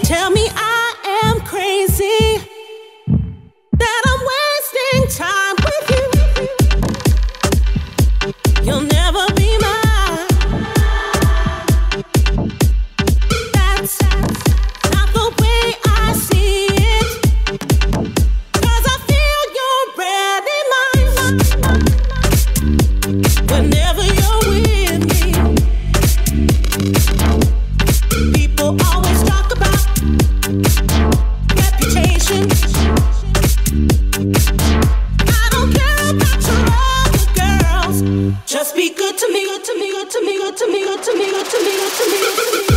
tell me I am crazy, that I'm wasting time with you. You'll never be mine. That's not the way I see it, 'cause I feel you're ready mine. Whenever you're with me, people always talk about reputation. I don't care about your other girls. Just be good to me, good to me, good to me, good to me, good to me, good to me, good to me, good to me, good to me.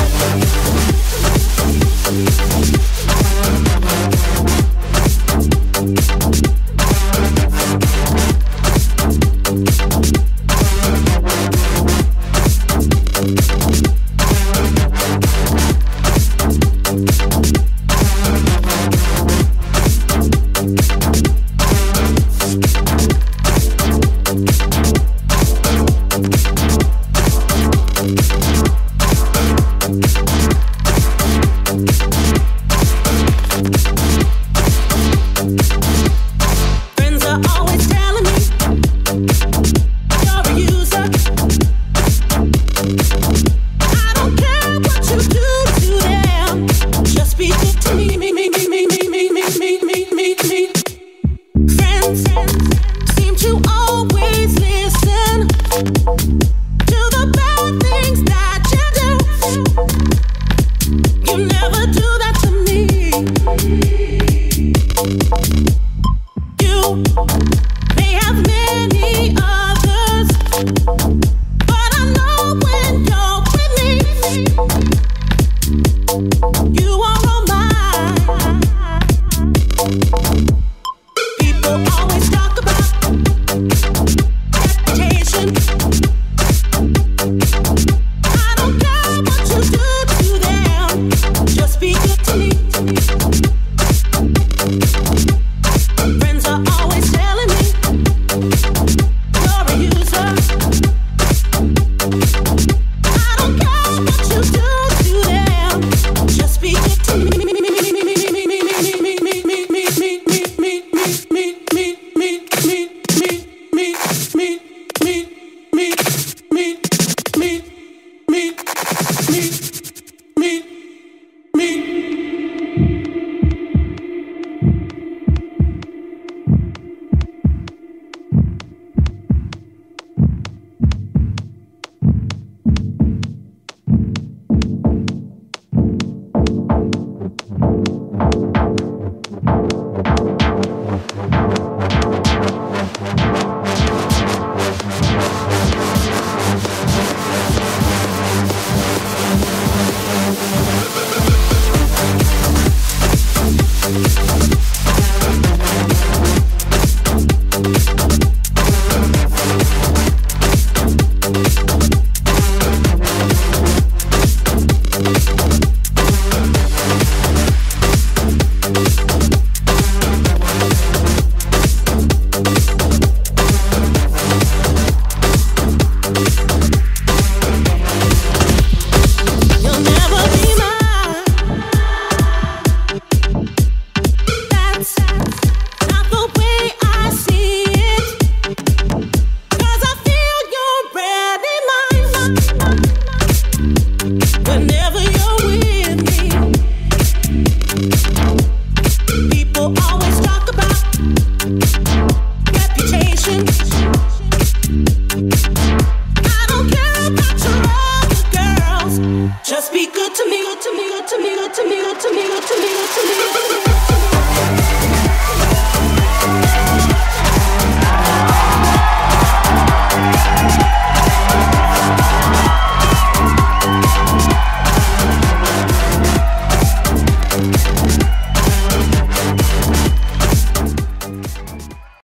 Friends are always telling me you're a user. I don't care what you do to them. Just be good to me, me, me, me, me, me, me, me, me, me, me, me. Friends seem to always listen to the bad things that you do. You never do that to me. You may have many others, but I know when you're with me, you are all mine. People always talk about reputation. I don't care what you do to them. Just be good to me. Friends are always telling me you're a user. I don't care what you do to them. Just be good to me. You'll never be mine. That's not the way I see it, 'cause I feel you're ready mine. Whenever you're with me, people always talk about reputation. I don't care about your other girls. Just be good to me, good to me, good to me, good to me, good